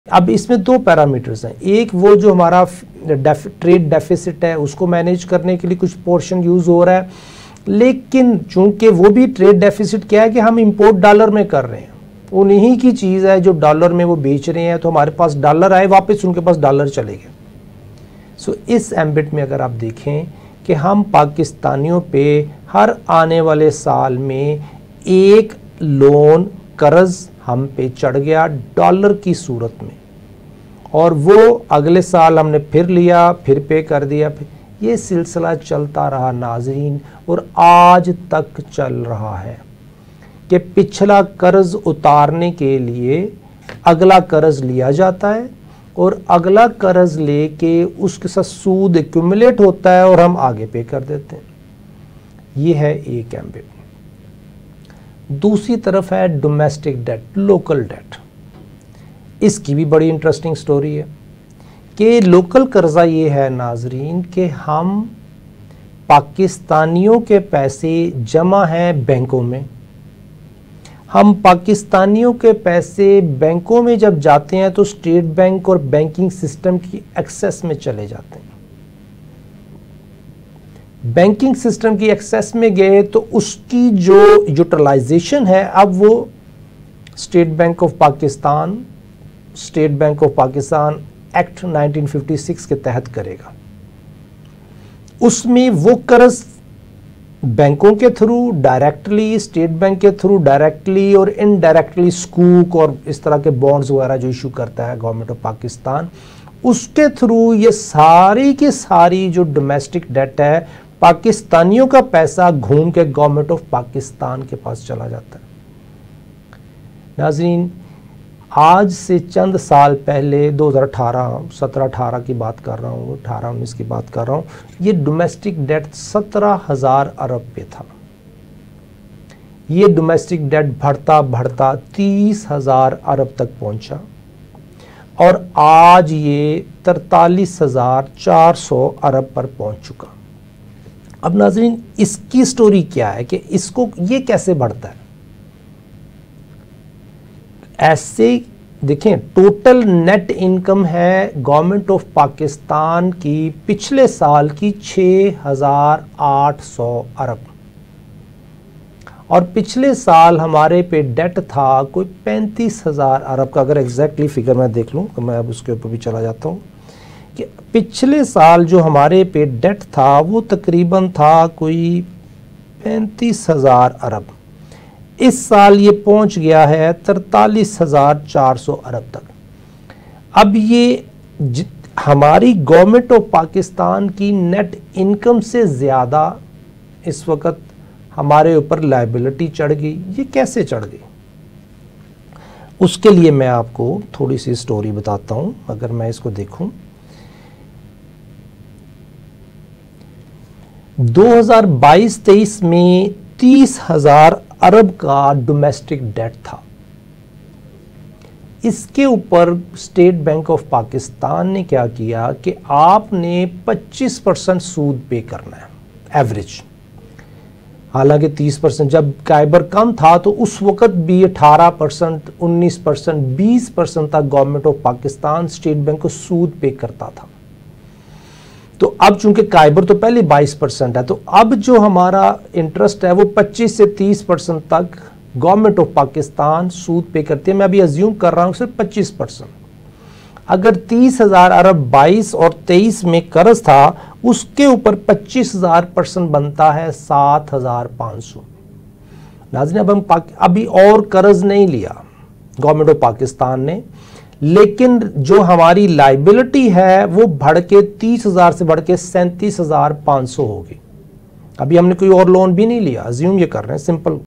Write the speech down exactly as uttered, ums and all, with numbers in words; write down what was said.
अब इसमें दो पैरामीटर्स हैं। एक वो जो हमारा डेफ, ट्रेड डेफिसिट है उसको मैनेज करने के लिए कुछ पोर्शन यूज़ हो रहा है, लेकिन चूंकि वो भी ट्रेड डेफिसिट क्या है कि हम इंपोर्ट डॉलर में कर रहे हैं, उन्हीं की चीज़ है जो डॉलर में वो बेच रहे हैं, तो हमारे पास डॉलर आए वापस उनके पास डॉलर चले गए। सो इस एम्बिट में अगर आप देखें कि हम पाकिस्तानियों पे हर आने वाले साल में एक लोन कर्ज हम पे चढ़ गया डॉलर की सूरत में, और वो अगले साल हमने फिर लिया, फिर पे कर दिया, फिर ये सिलसिला चलता रहा नाज़रीन, और आज तक चल रहा है कि पिछला कर्ज उतारने के लिए अगला कर्ज लिया जाता है और अगला कर्ज लेके उसके साथ सूद एक्यूमुलेट होता है और हम आगे पे कर देते हैं। ये है एक एम्बिट। दूसरी तरफ है डोमेस्टिक डेट, लोकल डेट। इसकी भी बड़ी इंटरेस्टिंग स्टोरी है कि लोकल कर्जा ये है नाजरीन कि हम पाकिस्तानियों के पैसे जमा हैं बैंकों में, हम पाकिस्तानियों के पैसे बैंकों में जब जाते हैं तो स्टेट बैंक और बैंकिंग सिस्टम की एक्सेस में चले जाते हैं। बैंकिंग सिस्टम की एक्सेस में गए तो उसकी जो यूटिलाइजेशन है अब वो State Bank of Pakistan state Bank of Pakistan Act nineteen fifty six के तहत करेगा। उसमें वो कर्ज बैंकों के थ्रू डायरेक्टली, स्टेट बैंक के थ्रू डायरेक्टली और इनडायरेक्टली स्कूक और इस तरह के बॉन्ड्स वगैरह जो इशू करता है गवर्नमेंट ऑफ पाकिस्तान, उसके थ्रू ये सारी की सारी जो डोमेस्टिक डेट है पाकिस्तानियों का पैसा घूम के गवर्नमेंट ऑफ पाकिस्तान के पास चला जाता है। नाज़रीन, आज से चंद साल पहले दो हज़ार अठारह सत्रह अठारह की बात कर रहा हूँ, अठारह उन्नीस की बात कर रहा हूँ, ये डोमेस्टिक डेट सत्रह हज़ार अरब पे था। ये डोमेस्टिक डेट बढ़ता बढ़ता तीस हज़ार अरब तक पहुँचा और आज ये तरतालीस हज़ार चार सौ अरब पर पहुँच चुका। अब नाज़रीन, इसकी स्टोरी क्या है कि इसको ये कैसे बढ़ता है? ऐसे देखें, टोटल नेट इनकम है गवर्नमेंट ऑफ पाकिस्तान की पिछले साल की छः हज़ार आठ सौ अरब, और पिछले साल हमारे पे डेट था कोई पैंतीस हज़ार अरब का। अगर एग्जैक्टली फिगर मैं देख लूँ तो मैं अब उसके ऊपर भी चला जाता हूँ कि पिछले साल जो हमारे पे डेट था वो तकरीबन था कोई पैंतीस हज़ार अरब। इस साल ये पहुंच गया है तरतालीस हज़ार चार सौ अरब तक। अब ये हमारी गवर्नमेंट ऑफ पाकिस्तान की नेट इनकम से ज़्यादा इस वक्त हमारे ऊपर लायबिलिटी चढ़ गई। ये कैसे चढ़ गई? उसके लिए मैं आपको थोड़ी सी स्टोरी बताता हूं। अगर मैं इसको देखूं, दो हज़ार बाईस तेईस में तीस हज़ार अरब का डोमेस्टिक डेट था। इसके ऊपर स्टेट बैंक ऑफ पाकिस्तान ने क्या किया कि आपने पच्चीस परसेंट सूद पे करना है एवरेज। हालांकि तीस परसेंट जब काइबर कम था तो उस वक्त भी अठारह परसेंट, उन्नीस परसेंट, बीस परसेंट तक government of Pakistan state bank को सूद पे करता था। तो अब चूंकि काइबर तो पहले बाईस परसेंट है, तो अब जो हमारा इंटरेस्ट है वो पच्चीस से तीस परसेंट तक गवर्नमेंट ऑफ पाकिस्तान सूद पे करती है। मैं अभी अज्यूम कर रहा हूँ सिर्फ पच्चीस परसेंट। अगर तीस हज़ार अरब बाईस और तेईस में कर्ज था, उसके ऊपर पच्चीस हज़ार परसेंट बनता है सात हज़ार पाँच सौ। नाज़रीन, अब हम अभी और कर्ज नहीं लिया गवर्नमेंट ऑफ पाकिस्तान ने, लेकिन जो हमारी लाइबिलिटी है वो बढ़ के तीस हज़ार से बढ़ के सैंतीस हज़ार पाँच सौ होगी। अभी हमने कोई और लोन भी नहीं लिया, अज्यूम ये कर रहे हैं सिंपल।